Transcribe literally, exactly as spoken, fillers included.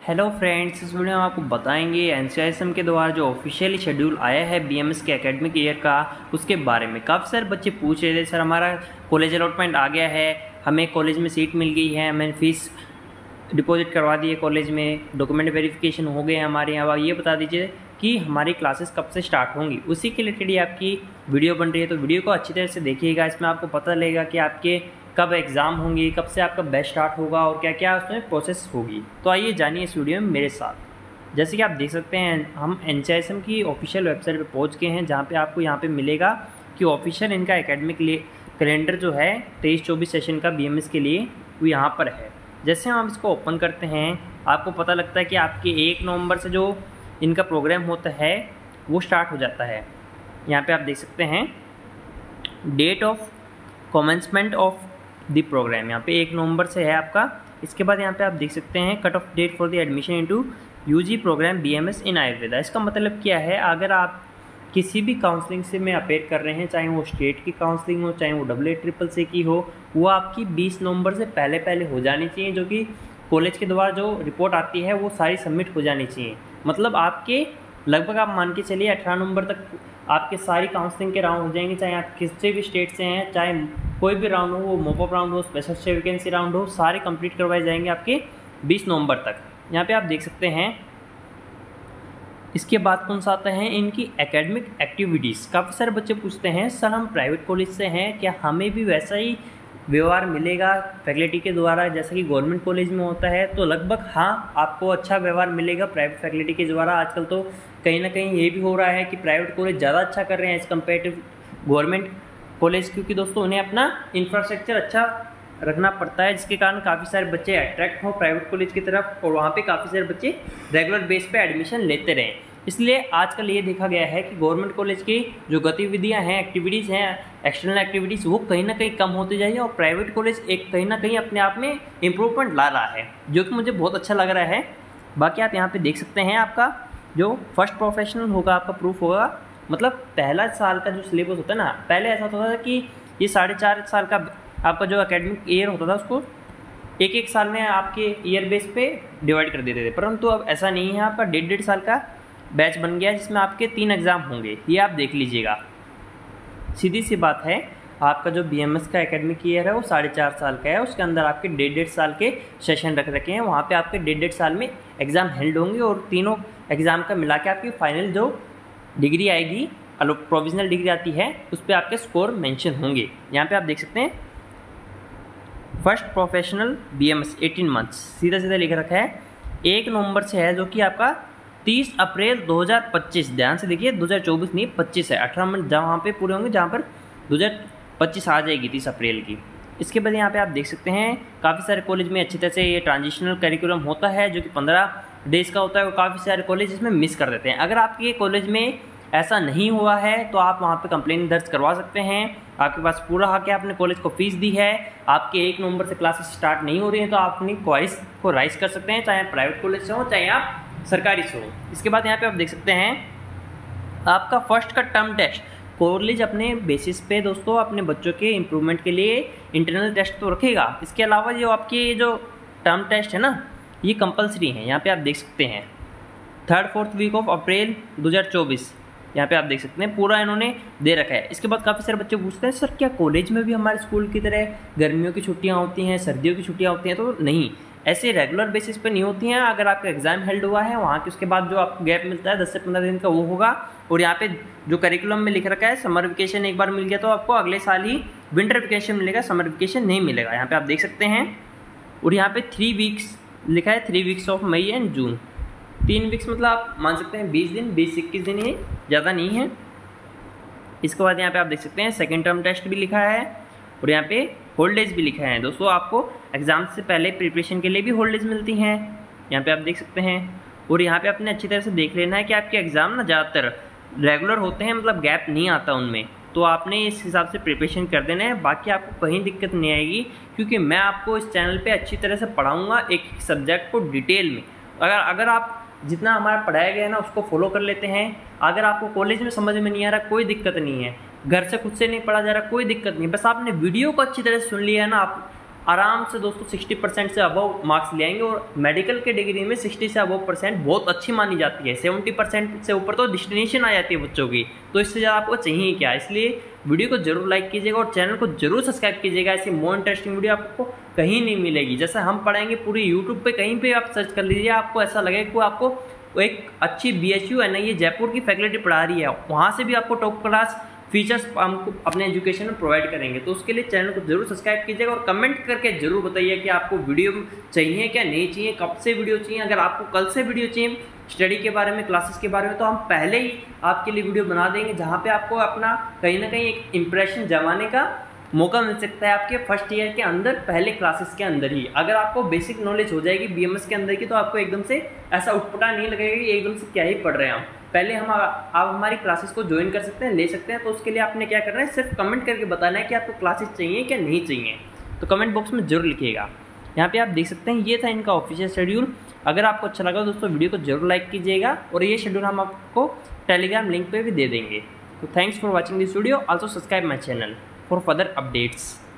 Hello friends, इस video में आपको बताएंगे एनसीआईएसएम के द्वारा जो ऑफिशियली शेड्यूल आया है बीएमएस के एकेडमिक ईयर का, उसके बारे में। काफ़ी सारे बच्चे पूछ रहे थे, सर हमारा कॉलेज अलॉटमेंट आ गया है, हमें कॉलेज में सीट मिल गई है, मैंने फ़ीस डिपॉजिट करवा दी है कॉलेज में, डॉक्यूमेंट वेरिफिकेशन हो गए हमारे यहाँ, ये बता दीजिए कि हमारी क्लासेस कब से स्टार्ट होंगी। उसी के रिलेटेड ही आपकी वीडियो बन रही है, तो वीडियो को अच्छी तरह से देखिएगा। इसमें आपको पता लगेगा कि आपके कब एग्ज़ाम होंगी, कब से आपका बैच स्टार्ट होगा और क्या क्या उसमें प्रोसेस होगी। तो आइए जानिए इस वीडियो में मेरे साथ। जैसे कि आप देख सकते हैं, हम एनसीआईएसएम की ऑफिशियल वेबसाइट पे पहुंच गए हैं, जहां पे आपको यहां पे मिलेगा कि ऑफिशियल इनका एकेडमिक कैलेंडर जो है तेईस चौबीस सेशन का बीएमएस के लिए वो यहाँ पर है। जैसे हम इसको ओपन करते हैं, आपको पता लगता है कि आपके एक नवंबर से जो इनका प्रोग्राम होता है वो स्टार्ट हो जाता है। यहाँ पे आप देख सकते हैं date of commencement of the programme, यहाँ पे एक नवंबर से है आपका। इसके बाद यहाँ पे आप देख सकते हैं cut off date for the admission into UG programme BMS in Ayurveda. इसका मतलब क्या है, अगर आप किसी भी काउंसलिंग से में अपेयर कर रहे हैं, चाहे वो स्टेट की काउंसलिंग हो, चाहे वो डब्ल्यू ए ट्रिपल सी की हो, वो आपकी बीस नवंबर से पहले पहले हो जानी चाहिए, जो कि कॉलेज के द्वारा जो रिपोर्ट आती है वो सारी सबमिट हो जानी चाहिए। मतलब आपके लगभग आप मान के चलिए अठारह नवंबर तक आपके सारी काउंसलिंग के राउंड हो जाएंगे, चाहे आप किसी भी स्टेट से हैं, चाहे कोई भी राउंड हो, वो मोपअप राउंड हो, स्पेशल वैकेंसी राउंड हो, सारे कंप्लीट करवाए जाएंगे आपके बीस नवंबर तक। यहाँ पे आप देख सकते हैं। इसके बाद कौन सा आता है, इनकी एकेडमिक एक्टिविटीज़। काफ़ी सारे बच्चे पूछते हैं, सर हम प्राइवेट कॉलेज से हैं, क्या हमें भी वैसा ही व्यवहार मिलेगा फैकल्टी के द्वारा जैसा कि गवर्नमेंट कॉलेज में होता है? तो लगभग हाँ, आपको अच्छा व्यवहार मिलेगा प्राइवेट फैकल्टी के द्वारा। आजकल तो कहीं ना कहीं ये भी हो रहा है कि प्राइवेट कॉलेज ज़्यादा अच्छा कर रहे हैं as compared to government college, क्योंकि दोस्तों उन्हें अपना इंफ्रास्ट्रक्चर अच्छा रखना पड़ता है, जिसके कारण काफ़ी सारे बच्चे अट्रैक्ट हो प्राइवेट कॉलेज की तरफ और वहाँ पे काफ़ी सारे बच्चे रेगुलर बेस पे एडमिशन लेते रहें। इसलिए आजकल ये देखा गया है कि गवर्नमेंट कॉलेज की जो गतिविधियां हैं, एक्टिविटीज़ हैं, एक्सटर्नल एक्टिविटीज़, वो कहीं ना कहीं कम होती जा रही है और प्राइवेट कॉलेज एक कहीं ना कहीं अपने आप में इम्प्रूवमेंट ला रहा है, जो कि मुझे बहुत अच्छा लग रहा है। बाकी आप यहाँ पे देख सकते हैं, आपका जो फर्स्ट प्रोफेशनल होगा आपका प्रूफ होगा, मतलब पहला साल का जो सिलेबस होता है ना, पहले ऐसा होता था कि ये साढ़े चार साल का आपका जो एकेडमिक ईयर होता था उसको एक एक साल में आपके ईयर बेस पे डिवाइड कर देते थे, परंतु अब ऐसा नहीं है। आपका डेढ़ डेढ़ साल का बैच बन गया जिसमें आपके तीन एग्ज़ाम होंगे, ये आप देख लीजिएगा। सीधी सी बात है, आपका जो बीएमएस का एकेडमिक ईयर है वो साढ़े चार साल का है, उसके अंदर आपके डेढ़ डेढ़ साल के सेशन रख रखे हैं, वहाँ पे आपके डेढ़ डेढ़ साल में एग्ज़ाम हेल्ड होंगे और तीनों एग्ज़ाम का मिला के आपकी फाइनल जो डिग्री आएगी, प्रोविजनल डिग्री आती है, उस पर आपके स्कोर मेंशन होंगे। यहाँ पे आप देख सकते हैं फर्स्ट प्रोफेशनल बीएमएस अठारह मंथ्स सीधा सीधा लिख रखा है, एक नवंबर से है, जो कि आपका तीस अप्रैल दो हज़ार पच्चीस, ध्यान से देखिए दो हज़ार चौबीस नहीं पच्चीस है, अठारह मंथ जहाँ पे पूरे होंगे, जहाँ पर दो हज़ार पच्चीस आ जाएगी तीस अप्रैल की। इसके बाद यहाँ पे आप देख सकते हैं काफ़ी सारे कॉलेज में अच्छी तरह से ये ट्रांजिशनल करिकुलम होता है, जो कि पंद्रह डेज का होता है, और काफ़ी सारे कॉलेज इसमें मिस कर देते हैं। अगर आपके कॉलेज में ऐसा नहीं हुआ है तो आप वहाँ पे कंप्लेंट दर्ज करवा सकते हैं, आपके पास पूरा हक है, आपने कॉलेज को फीस दी है, आपके एक नवंबर से क्लासेस स्टार्ट नहीं हो रही हैं, तो आप अपनी क्वाइस को राइज कर सकते हैं, चाहे प्राइवेट कॉलेज से हो चाहे आप सरकारी से हो। इसके बाद यहाँ पे आप देख सकते हैं आपका फर्स्ट का टर्म टेस्ट, कॉलेज अपने बेसिस पे दोस्तों अपने बच्चों के इम्प्रूवमेंट के लिए इंटरनल टेस्ट तो रखेगा। इसके अलावा जो आपके जो टर्म टेस्ट है ना, ये कंपलसरी है। यहाँ पे आप देख सकते हैं third fourth week of April दो हज़ार चौबीस, यहाँ पे आप देख सकते हैं पूरा इन्होंने दे रखा है। इसके बाद काफ़ी सारे बच्चे पूछते हैं, सर क्या कॉलेज में भी हमारे स्कूल की तरह गर्मियों की छुट्टियाँ होती हैं, सर्दियों की छुट्टियाँ होती हैं? तो नहीं, ऐसे रेगुलर बेसिस पे नहीं होती हैं। अगर आपका एग्जाम हेल्ड हुआ है, वहाँ के उसके बाद जो आपको गैप मिलता है दस से पंद्रह दिन का, वो होगा। और यहाँ पे जो करिकुलम में लिख रखा है, समर वेकेशन एक बार मिल गया तो आपको अगले साल ही विंटर वेकेशन मिलेगा, समर वेकेशन नहीं मिलेगा। यहाँ पे आप देख सकते हैं। और यहाँ पे थ्री वीक्स लिखा है, three weeks of May and June, तीन वीक्स मतलब आप मान सकते हैं बीस दिन, बीस इक्कीस दिन, ही ज़्यादा नहीं है। इसके बाद यहाँ पे आप देख सकते हैं सेकेंड टर्म टेस्ट भी लिखा है और यहाँ पे हॉलीडेज भी लिखा है। दोस्तों आपको एग्जाम से पहले प्रिपरेशन के लिए भी हॉलीडेज मिलती हैं, यहाँ पे आप देख सकते हैं। और यहाँ पे आपने अच्छी तरह से देख लेना है कि आपके एग्ज़ाम ना ज़्यादातर रेगुलर होते हैं, मतलब गैप नहीं आता उनमें, तो आपने इस हिसाब से प्रिपरेशन कर देना है। बाकी आपको कहीं दिक्कत नहीं आएगी, क्योंकि मैं आपको इस चैनल पे अच्छी तरह से पढ़ाऊँगा एक एक सब्जेक्ट को डिटेल में। अगर अगर आप जितना हमारा पढ़ाया गया है ना उसको फॉलो कर लेते हैं, अगर आपको कॉलेज में समझ में नहीं आ रहा कोई दिक्कत नहीं है, घर से खुद से नहीं पढ़ा जा रहा कोई दिक्कत नहीं, बस आपने वीडियो को अच्छी तरह से सुन लिया है ना, आप आराम से दोस्तों साठ परसेंट से अबव मार्क्स ले आएंगे और मेडिकल के डिग्री में साठ से अबव परसेंट बहुत अच्छी मानी जाती है। सत्तर परसेंट से ऊपर तो डेस्टिनेशन आ जाती है बच्चों की, तो इससे ज़्यादा आपको चाहिए क्या। इसलिए वीडियो को जरूर लाइक कीजिएगा और चैनल को जरूर सब्सक्राइब कीजिएगा। ऐसी मोर इंटरेस्टिंग वीडियो आपको कहीं नहीं मिलेगी। जैसे हम पढ़ाएंगे पूरी यूट्यूब पे कहीं पे आप सर्च कर लीजिए, आपको ऐसा लगेगा कि आपको एक अच्छी B H U N I A Jaipur की फैकल्टी पढ़ा रही है, वहाँ से भी आपको टॉप क्लास फीचर्स हमको अपने एजुकेशन में प्रोवाइड करेंगे। तो उसके लिए चैनल को जरूर सब्सक्राइब कीजिएगा और कमेंट करके जरूर बताइए कि आपको वीडियो चाहिए क्या नहीं चाहिए, कब से वीडियो चाहिए। अगर आपको कल से वीडियो चाहिए स्टडी के बारे में, क्लासेस के बारे में, तो हम पहले ही आपके लिए वीडियो बना देंगे, जहाँ पे आपको अपना कहीं ना कहीं एक इम्प्रेशन जमाने का मौका मिल सकता है आपके फर्स्ट ईयर के अंदर, पहले क्लासेस के अंदर ही। अगर आपको बेसिक नॉलेज हो जाएगी बीएमएस के अंदर की, तो आपको एकदम से ऐसा उटपटा नहीं लगेगा कि एकदम से क्या ही पढ़ रहे हैं हम। पहले हम आप हमारी क्लासेस को ज्वाइन कर सकते हैं, ले सकते हैं। तो उसके लिए आपने क्या करना है, सिर्फ कमेंट करके बताना है कि आपको क्लासेस चाहिए क्या नहीं चाहिए। तो कमेंट बॉक्स में जरूर लिखिएगा। यहाँ पे आप देख सकते हैं ये था इनका ऑफिशियल शेड्यूल। अगर आपको अच्छा लगा दोस्तों वीडियो को जरूर लाइक कीजिएगा और ये शेड्यूल हम आपको टेलीग्राम लिंक पे भी दे देंगे। तो thanks for watching this video, also subscribe my channel for further updates.